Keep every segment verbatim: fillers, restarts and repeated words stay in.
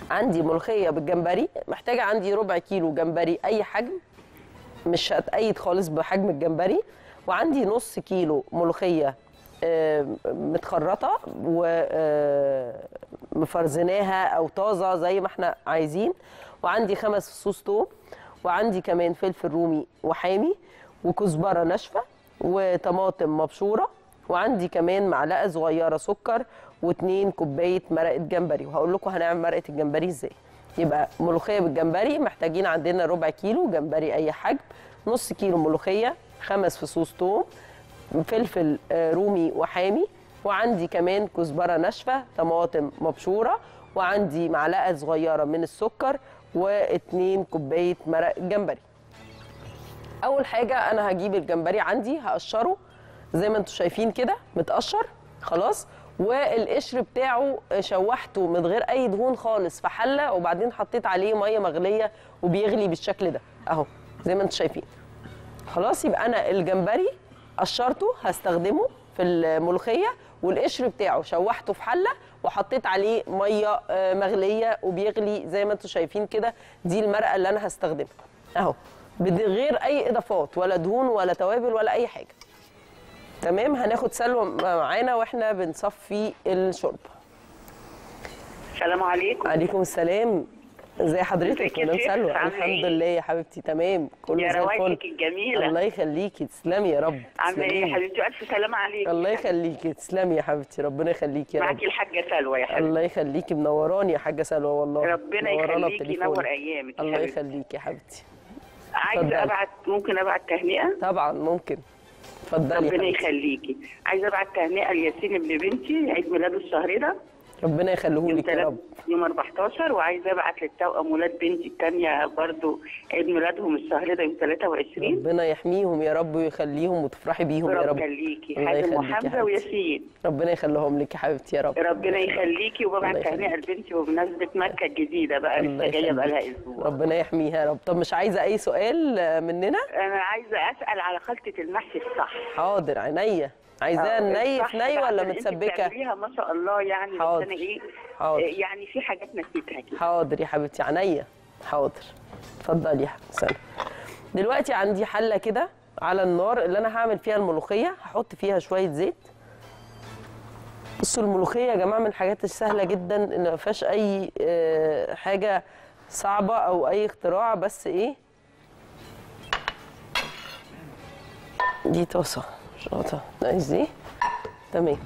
عندي ملوخيه بالجمبري، محتاجه عندي ربع كيلو جمبري اي حجم، مش هتقيد خالص بحجم الجمبري. وعندي نص كيلو ملوخيه آه، متخرطه ومفرزناها او طازه زي ما احنا عايزين. وعندي خمس فصوص توم، وعندي كمان فلفل رومي وحامي وكزبره ناشفه وطماطم مبشوره، وعندي كمان معلقه صغيره سكر واتنين كوبايه مرقه جمبري. وهقول لكم هنعمل مرقه الجمبري ازاي. يبقى ملوخيه بالجمبري، محتاجين عندنا ربع كيلو جمبري اي حجم، نص كيلو ملوخيه، خمس فصوص توم، فلفل رومي وحامي، وعندي كمان كزبره ناشفه، طماطم مبشوره، وعندي معلقه صغيره من السكر واتنين كوبايه مرق جمبري. اول حاجه انا هجيب الجمبري عندي هقشره زي ما انتم شايفين كده متقشر خلاص، والقشر بتاعه شوحته من غير اي دهون خالص في حله، وبعدين حطيت عليه ميه مغليه وبيغلي بالشكل ده اهو زي ما انتم شايفين. خلاص يبقى انا الجمبري قشرته هستخدمه في الملوخيه، والقشر بتاعه شوحته في حله وحطيت عليه ميه مغليه وبيغلي زي ما انتم شايفين كده. دي المرقه اللي انا هستخدمها اهو من غير اي اضافات ولا دهون ولا توابل ولا اي حاجه. تمام. هناخد سلوى معانا واحنا بنصفي الشوربه. السلام عليكم. عليكم السلام. ازي حضرتك يا سلوى؟ الحمد لله يا حبيبتي تمام كله زي الفل. يا روايتك الجميله. الله يخليكي تسلمي يا رب. عامله ايه يا حبيبتي؟ الف سلامه عليكي. الله يخليكي تسلمي يا حبيبتي ربنا يخليكي يا رب. معاكي الحاجه سلوى يا حبيبتي. الله يخليكي منوراني يا حاجه سلوى والله. ربنا يخليكي ينور ايامك. الله يخليكي يا حبيبتي. عايزه ابعت ممكن ابعت تهنئه؟ طبعا ممكن اتفضلي. ربنا يخليكي. عايزه ابعت تهنئه لياسين ابن بنتي عيد ميلاده الشهر ده. ربنا يخليه لك يا رب. يوم أربعتاشر. وعايزه ابعت للتوأم ولاد بنتي الثانيه برضو عيد ميلادهم الشهر ده يوم تلاتة وعشرين. ربنا يحميهم يا رب ويخليهم وتفرحي بيهم يا رب. ربنا يخليكي. حازم وحمزه وياسين. ربنا يخليهم لك يا حبيبتي يا رب. ربنا يخليكي. وببعت تهنئه لبنتي بمناسبه مكه الجديده بقى لسه جايه بقى لها اسبوع. ربنا يحميها يا رب. طب مش عايزه اي سؤال مننا؟ انا عايزه اسال على خلطه المحشي الصح. حاضر عينيا. عايزاها ني في ني ولا متسبكه؟ بتعمليها ما شاء الله يعني. حاضر. بس انا ايه حاضر. يعني في حاجات نسيتها كده. حاضر يا حبيبتي عينيا. حاضر اتفضلي يا حسن. دلوقتي عندي حله كده على النار اللي انا هعمل فيها الملوخيه، هحط فيها شويه زيت. بصوا الملوخيه يا جماعه من الحاجات السهله جدا، ان ما فيهاش اي حاجه صعبه او اي اختراع، بس ايه دي طاسه شاطه عايز دي تمام.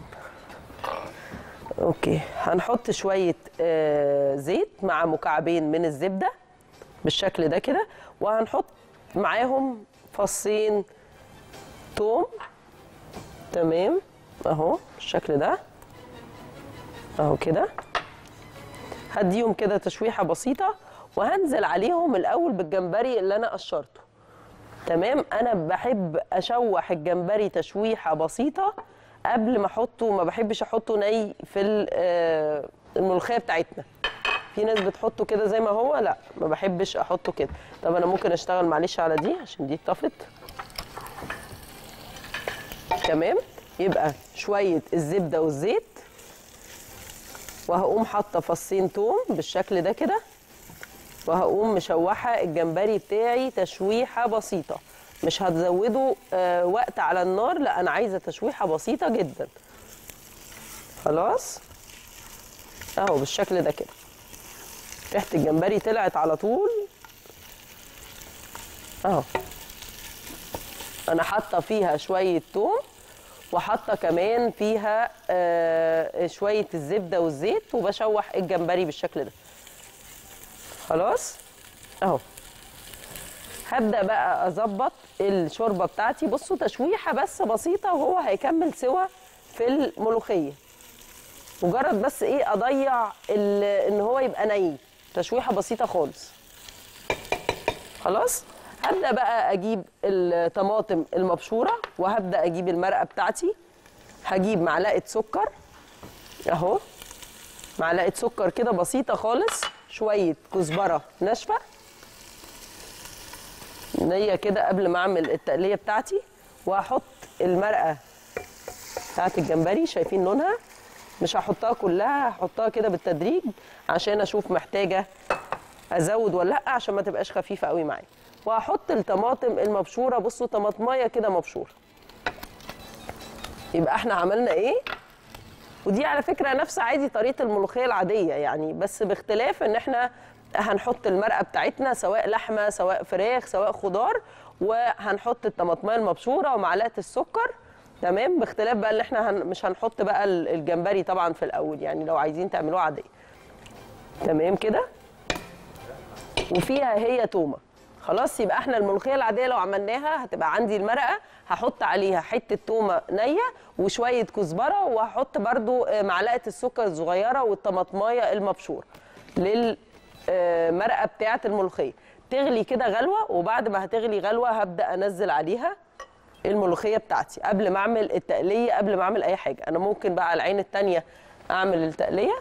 اوكي هنحط شويه آه زيت مع مكعبين من الزبده بالشكل ده كده، وهنحط معاهم فصين توم تمام اهو بالشكل ده اهو كده. هديهم كده تشويحه بسيطه، وهنزل عليهم الاول بالجمبري اللي انا قشرته تمام. انا بحب اشوح الجمبري تشويحه بسيطه قبل ما احطه، ما بحبش احطه ني في الملوخيه بتاعتنا. في ناس بتحطه كده زي ما هو، لا ما بحبش احطه كده. طب انا ممكن اشتغل معلش على دي عشان دي اتطفت تمام. يبقى شويه الزبده والزيت، وهقوم حاطه فصين توم بالشكل ده كده، وهقوم مشوحه الجمبري بتاعي تشويحه بسيطه. مش هتزودوا آه وقت على النار، لا انا عايزه تشويحه بسيطه جدا. خلاص اهو بالشكل ده كده. ريحه الجمبري طلعت على طول اهو. انا حاطه فيها شويه توم، وحاطه كمان فيها آه شويه الزبده والزيت، وبشوح الجمبري بالشكل ده. خلاص اهو. هبدا بقى اظبط الشوربه بتاعتي. بصوا تشويحه بس بسيطه وهو هيكمل سوا في الملوخيه. مجرد بس ايه اضيع ان هو يبقى ني، تشويحه بسيطه خالص. خلاص هبدا بقى اجيب الطماطم المبشوره، وهبدا اجيب المرقه بتاعتي. هجيب معلقه سكر اهو، معلقه سكر كده بسيطه خالص، شويه كزبره ناشفه نيه كده قبل ما اعمل التقليه بتاعتي، وهحط المرقه بتاعت الجمبري شايفين لونها، مش هحطها كلها، هحطها كده بالتدريج عشان اشوف محتاجه ازود ولا لا، عشان ما تبقاش خفيفه قوي معايا. وهحط الطماطم المبشوره، بصوا طماطمايه كده مبشوره. يبقى احنا عملنا ايه؟ ودي على فكره نفس عادي طريقه الملوخيه العاديه يعني، بس باختلاف ان احنا هنحط المرقه بتاعتنا سواء لحمه سواء فراخ سواء خضار، وهنحط الطماطمايه المبشوره ومعلقه السكر. تمام، باختلاف بقى اللي احنا هن مش هنحط بقى الجمبري طبعا في الاول، يعني لو عايزين تعملوها عاديه. تمام كده. وفيها هي تومه. خلاص، يبقى احنا الملوخيه العاديه لو عملناها هتبقى عندي المرقه، هحط عليها حته تومه نيه وشويه كزبره، وهحط برده معلقه السكر الصغيره والطماطمايه المبشوره للمرقه بتاعه الملوخيه. تغلي كده غلوه، وبعد ما هتغلي غلوه هبدا انزل عليها الملوخيه بتاعتي قبل ما اعمل التقليه، قبل ما اعمل اي حاجه. انا ممكن بقى على العين الثانيه اعمل التقليه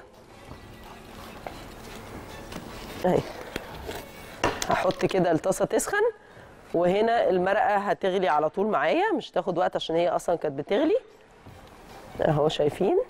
اهي. هحط كده الطاسه تسخن، وهنا المرقه هتغلي على طول معايا، مش تاخد وقت عشان هي اصلا كانت بتغلي اهو شايفين.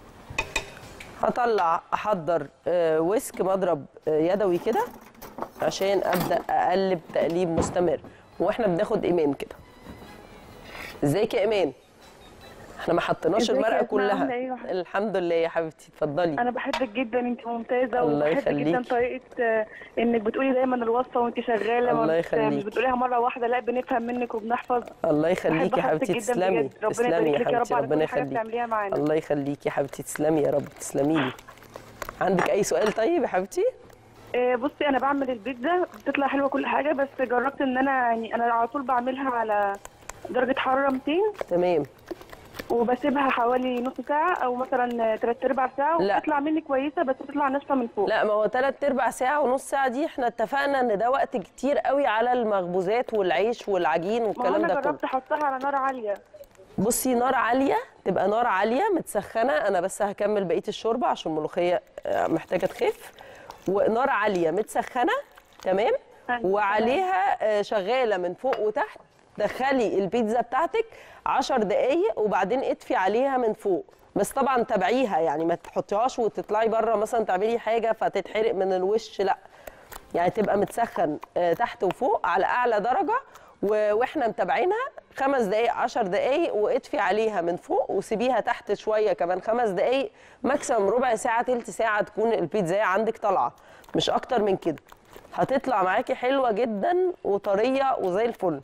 هطلع احضر ويسك مضرب يدوي كده عشان ابدا اقلب تقليب مستمر، واحنا بناخد ايمان كده. ازيك يا ايمان؟ احنا ما حطيناش المرقه كلها. الحمد لله يا حبيبتي، اتفضلي. انا بحبك جدا، انت ممتازه. الله وبحب يخليكي جدا طريقه انك بتقولي دايما الوصفه وانت شغاله. الله يخليكي. مش بتقوليها مره واحده، لا بنفهم منك وبنحفظ. الله يخليكي يا حبيبتي، تسلمي تسلمي يا حبيبتي، ربنا يخليكي. الله يخليكي يا حبيبتي، تسلمي يا رب، تسلمي لي. عندك اي سؤال طيب يا حبيبتي؟ بصي، انا بعمل البيتزا بتطلع حلوه كل حاجه، بس جربت ان انا يعني انا على طول بعملها على درجه حراره مئتين. تمام. وبسيبها حوالي نص ساعه او مثلا ثلاث ارباع ساعه، وبتطلع مني كويسه، بس بتطلع ناشفه من فوق. لا، ما هو ثلاث ارباع ساعه ونص ساعه دي احنا اتفقنا ان ده وقت كتير قوي على المخبوزات والعيش والعجين والكلام ده كله. ما انا جربت احطها على نار عاليه. بصي، نار عاليه تبقى نار عاليه متسخنه. انا بس هكمل بقيه الشوربه عشان الملوخيه محتاجه تخف. ونار عاليه متسخنه تمام، وعليها شغاله من فوق وتحت. دخلي البيتزا بتاعتك عشر دقايق وبعدين اطفي عليها من فوق، بس طبعا تابعيها يعني ما تحطيهاش وتطلعي بره مثلا تعملي حاجه فتتحرق من الوش، لا يعني تبقى متسخن تحت وفوق على اعلى درجه، واحنا متابعينها خمس دقايق عشر دقايق، واطفي عليها من فوق وسيبيها تحت شويه كمان خمس دقايق، ماكسيمم ربع ساعه تلت ساعه تكون البيتزا عندك طالعه، مش اكتر من كده. هتطلع معاكي حلوه جدا وطريه وزي الفل.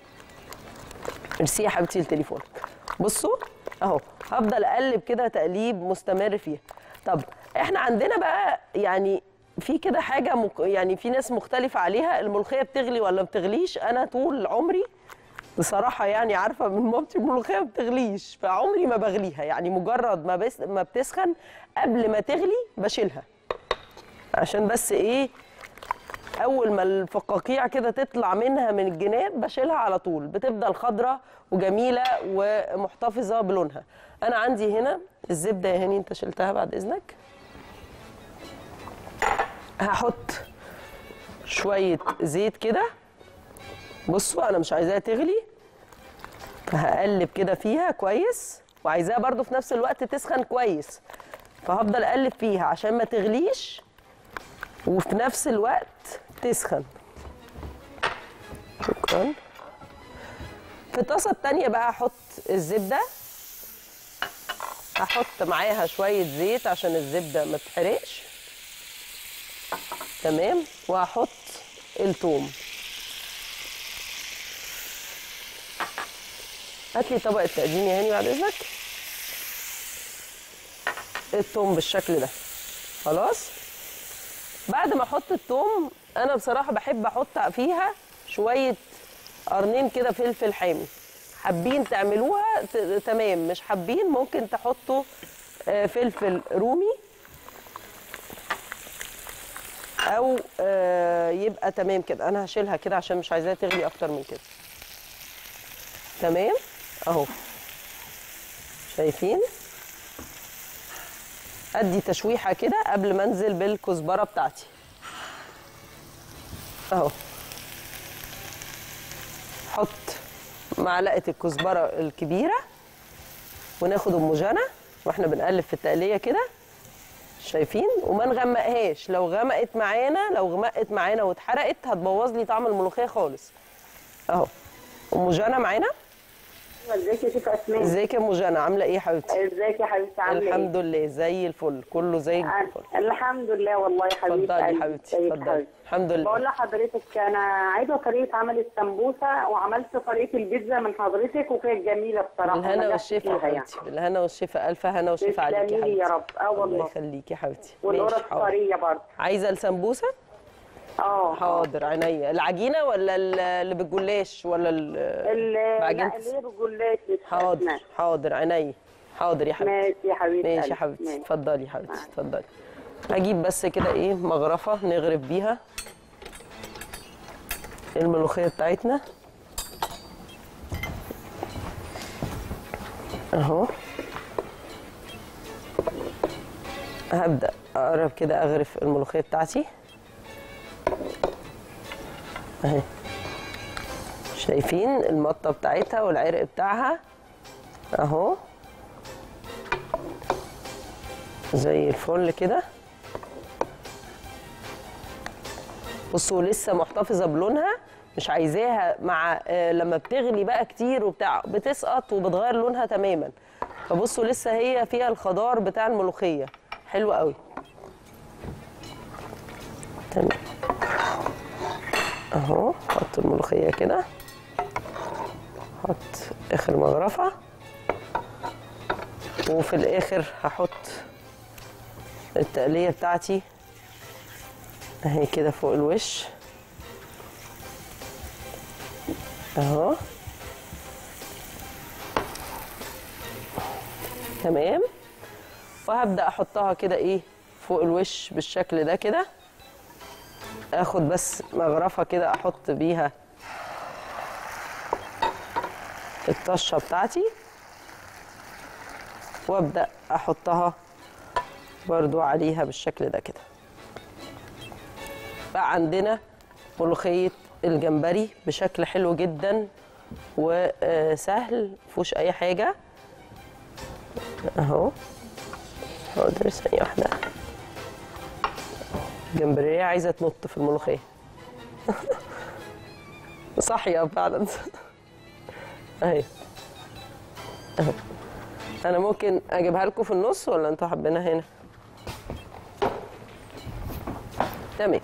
ميرسي يا حبيبتي لتليفونك. بصوا اهو هفضل اقلب كده تقليب مستمر فيها. طب احنا عندنا بقى يعني في كده حاجه مك... يعني في ناس مختلفه عليها، الملوخيه بتغلي ولا ما بتغليش؟ انا طول عمري بصراحه يعني عارفه من مامتي الملوخيه ما بتغليش، فعمري ما بغليها، يعني مجرد ما بس ما بتسخن قبل ما تغلي بشيلها، عشان بس ايه، اول ما الفقاقيع كده تطلع منها من الجناب بشيلها على طول، بتفضل خضره وجميله ومحتفظه بلونها. انا عندي هنا الزبده يا هاني، انت شلتها بعد اذنك. هحط شويه زيت كده، بصوا انا مش عايزاها تغلي، فهقلب كده فيها كويس، وعايزاها برضو في نفس الوقت تسخن كويس، فهفضل اقلب فيها عشان ما تغليش وفي نفس الوقت تسخن. شكرا. في الطاسه الثانيه بقى هحط الزبده، هحط معاها شويه زيت عشان الزبده ما تتحرقش تمام، وهحط الثوم. هات لي طبق التقديم يا هاني بعد اذنك. الثوم بالشكل ده. خلاص، بعد ما احط الثوم انا بصراحه بحب احط فيها شويه قرنين كده فلفل حامي. حابين تعملوها تمام، مش حابين ممكن تحطوا فلفل رومي او يبقى تمام كده. انا هشيلها كده عشان مش عايزاها تغلي اكتر من كده. تمام اهو شايفين، ادي تشويحه كده قبل ما انزل بالكزبره بتاعتي اهو. حط معلقه الكزبره الكبيره وناخد ام جنى واحنا بنقلب في التقليه كده، شايفين؟ وما نغمقهاش، لو غمقت معانا لو غمقت معانا واتحرقت هتبوظ لي طعم الملوخيه خالص. اهو. ام جانا معانا؟ ازيك يا شيخ اسماء؟ ازيك يا ام جانا، عامله ايه يا حبيبتي؟ ازيك يا حبيبتي عامله ايه؟ الحمد لله زي الفل، كله زي الفل. الحمد لله والله يا حبيبتي. اتفضلي يا حبيبتي اتفضلي. الحمد لله. بقول لحضرتك انا عايزه طريقه عمل السمبوسه، وعملت طريقه البيتزا من حضرتك وكانت جميله بصراحه. بالهنا والشفا يا حبيبتي، بالهنا والشفا، الف هنا وشفا عليكي يا حبيبتي. يا رب. اه والله. الله يخليكي يا حبيبتي. والقرص طريه برضه. عايزه السمبوسه؟ اه حاضر عينيا. العجينه ولا اللي بالجلاش ولا العجينه؟ لا اللي هي بالجلاش. حاضر حاضر عينيا. حاضر يا حبيبتي. ماشي يا حبيبتي. ماشي يا حبيبتي. اتفضلي يا حبيبتي اتفضلي. هجيب بس كده ايه مغرفه نغرف بيها الملوخيه بتاعتنا اهو. هبدا اقرب كده اغرف الملوخيه بتاعتي اهي. شايفين المطه بتاعتها والعرق بتاعها اهو زي الفل كده. بصوا لسه محتفظه بلونها، مش عايزاها مع آه لما بتغلي بقى كتير وبتاع بتسقط وبتغير لونها تماما. فبصوا لسه هي فيها الخضار بتاع الملوخيه حلو قوي. تمام اهو. حط الملوخيه كده، حط اخر مغرفه، وفي الاخر هحط التقليه بتاعتي اهي كده فوق الوش اهو. تمام. وهبدا احطها كده ايه فوق الوش بالشكل ده كده. اخد بس مغرفه كده احط بيها الطشه بتاعتي، وابدا احطها برضو عليها بالشكل ده كده. بقى عندنا ملوخيه الجمبري بشكل حلو جدا وسهل مفيهوش اي حاجه اهو. حاضر ثانيه واحده. الجمبريه عايزه تنط في الملوخيه. صاحيه فعلا. اهي اهو. انا ممكن اجيبها لكم في النص ولا انتوا حابينها هنا؟ تمام.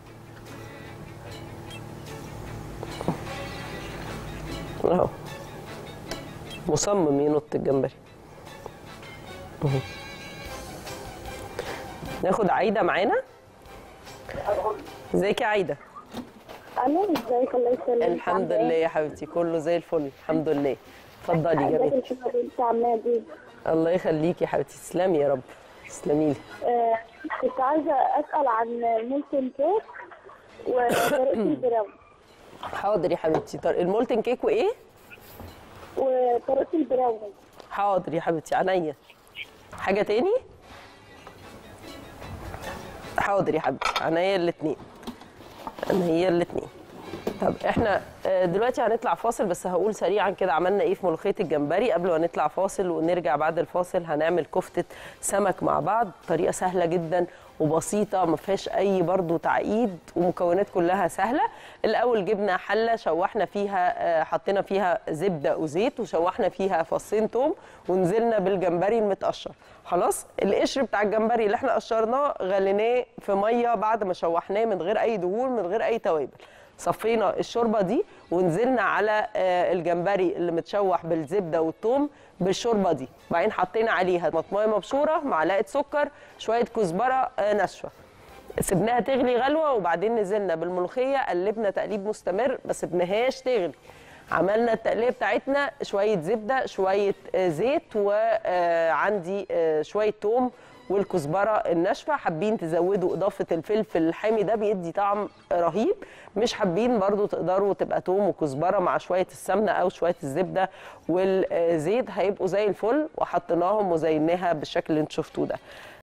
اهو مصمم ينط الجمبري. اهو. ناخد عايده معانا. ازيك يا عايده؟ الو ازيك؟ الله يسلمك. الحمد لله يا حبيبتي كله زي الفل الحمد لله. اتفضلي يا بنتي. الله يخليكي يا حبيبتي. تسلمي يا رب. تسلمي لي. آه كنت عايزه اسال عن المولتن كيك وطريقه البراون. حاضر يا حبيبتي. المولتن كيك وايه؟ وطريقه البراون. حاضر يا حبيبتي عينيا. حاجه تاني؟ حاضر يا حبيبتي عينيا الاثنين. هي الاثنين. طب احنا دلوقتي هنطلع فاصل، بس هقول سريعا كده عملنا ايه في ملوخيه الجمبري قبل ما نطلع فاصل. ونرجع بعد الفاصل هنعمل كفته سمك مع بعض، طريقه سهله جدا وبسيطه ما فيهاش اي برضو تعقيد ومكونات كلها سهله. الاول جبنا حله شوحنا فيها، حطينا فيها زبده وزيت وشوحنا فيها فصين توم ونزلنا بالجمبري المتقشر. خلاص القشر بتاع الجمبري اللي احنا قشرناه غليناه في ميه بعد ما شوحناه من غير اي دهون من غير اي توابل. صفينا الشوربه دي ونزلنا على الجمبري اللي متشوح بالزبده والثوم بالشوربه دي، وبعدين حطينا عليها طماطمايه مبشوره، معلقه سكر، شويه كزبره ناشفه، سيبناها تغلي غلوه، وبعدين نزلنا بالملوخيه قلبنا تقليب مستمر ما سيبناهاش تغلي. عملنا التقليه بتاعتنا شويه زبده شويه زيت وعندي شويه ثوم والكزبره الناشفه. حابين تزودوا اضافه الفلفل الحامي ده بيدي طعم رهيب، مش حابين برضو تقدروا تبقى توم وكزبره مع شويه السمنه او شويه الزبده والزيت هيبقوا زي الفل. وحطيناهم وزيناها بالشكل اللي انتوا شفتوه ده.